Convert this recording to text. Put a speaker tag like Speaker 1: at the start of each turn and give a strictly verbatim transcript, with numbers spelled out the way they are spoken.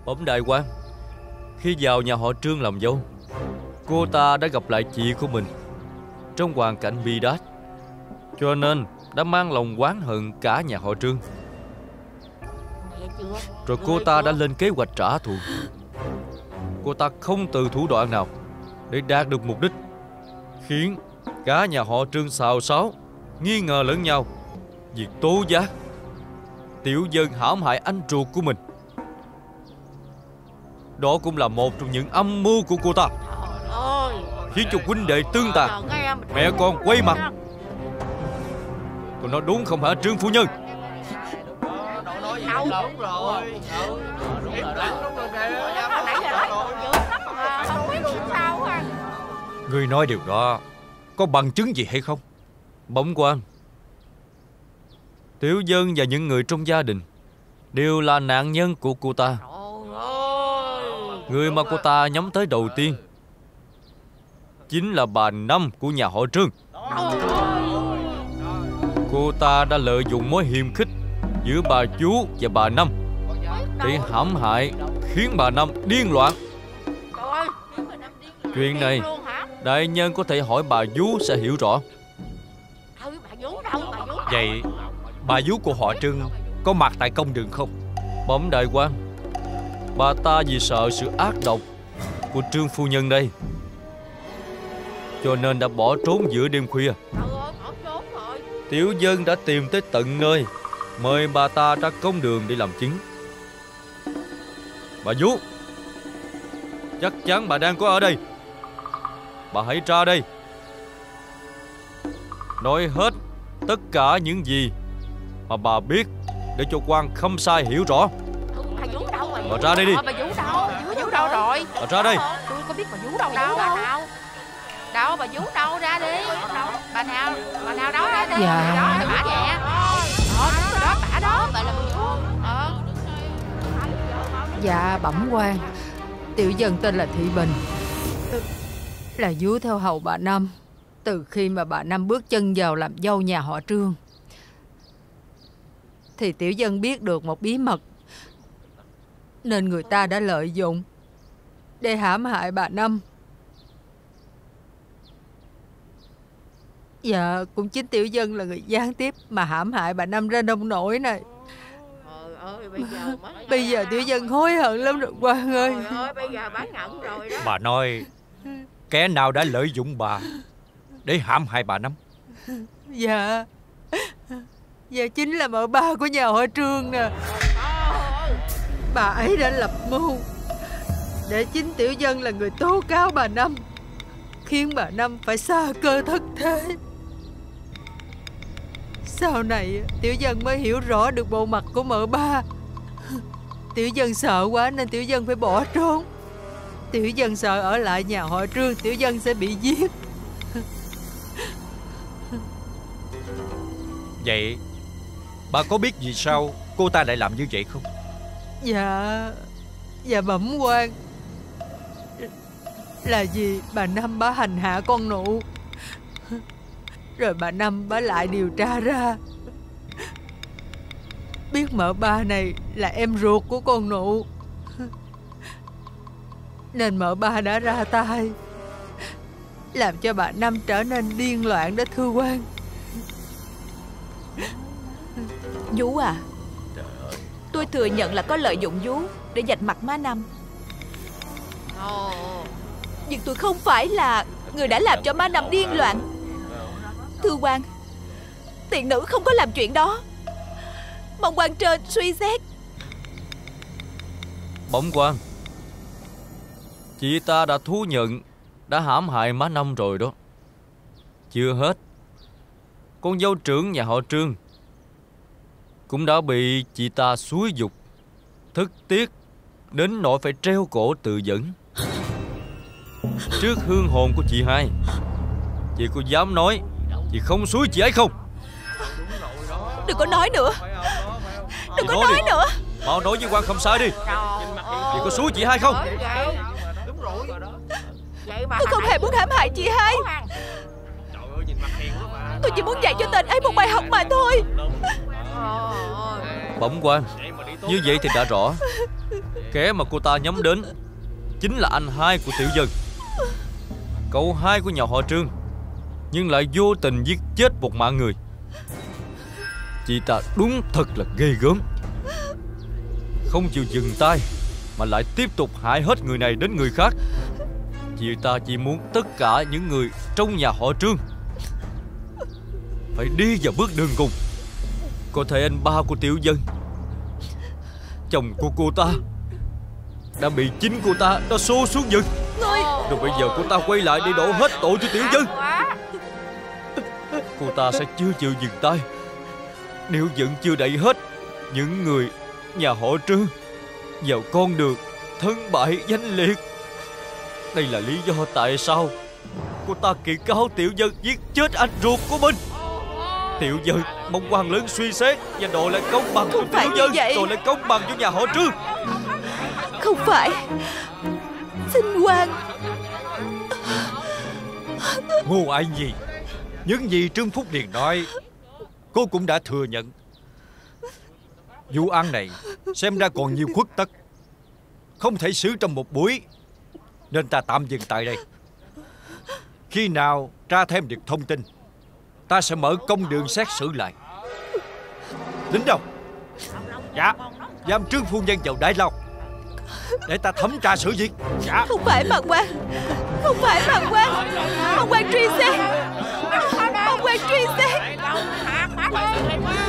Speaker 1: Bẩm đại quan, khi vào nhà họ Trương làm dâu, cô ta đã gặp lại chị của mình trong hoàn cảnh bi đát, cho nên đã mang lòng oán hận cả nhà họ Trương. Rồi cô ta đã lên kế hoạch trả thù. Cô ta không từ thủ đoạn nào để đạt được mục đích, khiến cả nhà họ Trương xào xáo, nghi ngờ lẫn nhau. Việc tố giác tiểu dân hãm hại anh ruột của mình, đó cũng là một trong những âm mưu của cô ta, khiến cho huynh đệ tương tàn, mẹ con quay mặt. Tôi nói đúng không hả Trương phu nhân?
Speaker 2: Đúng rồi.
Speaker 3: Ngươi nói điều đó có bằng chứng gì hay không?
Speaker 1: Bẩm quan, tiểu dân và những người trong gia đình đều là nạn nhân của cô ta. Người mà cô ta nhắm tới đầu tiên chính là bà Năm của nhà họ Trương. Cô ta đã lợi dụng mối hiềm khích giữa bà Vú và bà Năm để hãm hại, khiến bà Năm điên loạn. Chuyện này đại nhân có thể hỏi bà Vú sẽ hiểu rõ.
Speaker 3: Vậy bà Vú của họ Trương có mặt tại công đường không?
Speaker 1: Bẩm đại quan, bà ta vì sợ sự ác độc của Trương phu nhân đây, cho nên đã bỏ trốn giữa đêm khuya. Tiểu dân đã tìm tới tận nơi, mời bà ta ra công đường để làm chứng. Bà Vú, chắc chắn bà đang có ở đây. Bà hãy ra đây, nói hết tất cả những gì mà bà biết để cho quan Khâm Sai hiểu rõ. Bà ra đây đi.
Speaker 2: Bà Vú đâu? Bà Vú đâu rồi?
Speaker 1: Bà ra đây.
Speaker 2: Tôi có biết bà Vú đâu. Đâu bà nào? Đâu bà Vú đâu, ra đi. Bà nào? Bà nào đó ra đi.
Speaker 4: Dạ.
Speaker 2: Đó bả nè. Đó đó bả đó. Bà là bà Vú. Ờ.
Speaker 4: Dạ bẩm quan, tiểu dân tên là Thị Bình, là vú theo hầu bà Năm từ khi mà bà Năm bước chân vào làm dâu nhà họ Trương. Thì tiểu dân biết được một bí mật, nên người ta đã lợi dụng để hãm hại bà Năm. Dạ, cũng chính tiểu dân là người gián tiếp mà hãm hại bà Năm ra nông nổi này.
Speaker 2: Ơi, bây giờ
Speaker 4: Bây giờ tiểu dân hối hận lắm rồi quan ơi.
Speaker 2: Trời ơi, bây giờ bà nhận rồi đó.
Speaker 3: Bà nói kẻ nào đã lợi dụng bà để hãm hại bà Năm?
Speaker 4: Dạ, dạ chính là mợ ba của nhà họ Trương nè. Bà ấy đã lập mưu để chính tiểu dân là người tố cáo bà Năm, khiến bà Năm phải xa cơ thất thế. Sau này tiểu dân mới hiểu rõ được bộ mặt của mợ ba. Tiểu dân sợ quá nên tiểu dân phải bỏ trốn. Tiểu dân sợ ở lại nhà họ Trương tiểu dân sẽ bị giết.
Speaker 3: Vậy bà có biết vì sao cô ta lại làm như vậy không?
Speaker 4: Dạ, dạ bẩm quan, là vì bà Năm bá hành hạ con nụ, rồi bà Năm bá lại điều tra ra biết mợ ba này là em ruột của con nụ, nên mợ ba đã ra tay làm cho bà Năm trở nên điên loạn đó thưa quan.
Speaker 5: Vú à, tôi thừa nhận là có lợi dụng Vú để vạch mặt má Năm, nhưng tôi không phải là người đã làm cho má Năm điên loạn. Thưa quan, tiền nữ không có làm chuyện đó, mong quan trên suy xét.
Speaker 1: Bẩm quan, chị ta đã thú nhận đã hãm hại má Năm rồi đó. Chưa hết, con dâu trưởng nhà họ Trương cũng đã bị chị ta xúi giục, thất tiết đến nỗi phải treo cổ tự vẫn. Trước hương hồn của chị hai, chị có dám nói chị không xúi chị ấy không?
Speaker 5: Đừng có nói nữa, đừng có
Speaker 1: nói,
Speaker 5: nói
Speaker 1: đi.
Speaker 5: nữa.
Speaker 1: Mau nói với quan Khâm Sai đi, chị có xúi chị hai không?
Speaker 5: Tôi không hề muốn hãm hại chị hai. Tôi chỉ muốn dạy cho tên ấy một bài học mà thôi.
Speaker 1: Bẩm quan, như vậy thì đã rõ. Kẻ mà cô ta nhắm đến chính là anh hai của Tiểu Dân, cậu hai của nhà họ Trương, nhưng lại vô tình giết chết một mạng người. Chị ta đúng thật là ghê gớm, không chịu dừng tay mà lại tiếp tục hại hết người này đến người khác. Chị ta chỉ muốn tất cả những người trong nhà họ Trương phải đi vào bước đường cùng. Có thể anh ba của Tiểu Dân, chồng của cô ta, đã bị chính cô ta đã xô xuống vực. Rồi bây giờ cô ta quay lại để đổ hết tội cho Tiểu Dân. Cô ta sẽ chưa chịu dừng tay nếu vẫn chưa đẩy hết những người nhà họ Trương vào con đường thân bại danh liệt. Đây là lý do tại sao cô ta kiện cáo Tiểu Dân giết chết anh ruột của mình. Tiểu Dân mong quan lớn suy xét và đòi lại công bằng cho Tiểu Dân, đòi lại công bằng cho nhà họ Trương.
Speaker 5: Không phải. Xin quan.
Speaker 3: Ngô Ái Nhi, những gì Trương Phúc Điền nói cô cũng đã thừa nhận. Vụ án này xem ra còn nhiều khuất tất, không thể xử trong một buổi, nên ta tạm dừng tại đây. Khi nào tra thêm được thông tin, ta sẽ mở công đường xét xử lại. Lính đâu? Dạ, giam Trương phu nhân vào Đại Lao để ta thẩm tra sự việc. Dạ.
Speaker 5: Không phải Mạc Quan, không phải Mạc Quan. Mạc Quan truy xét, Mạc Quan truy xét.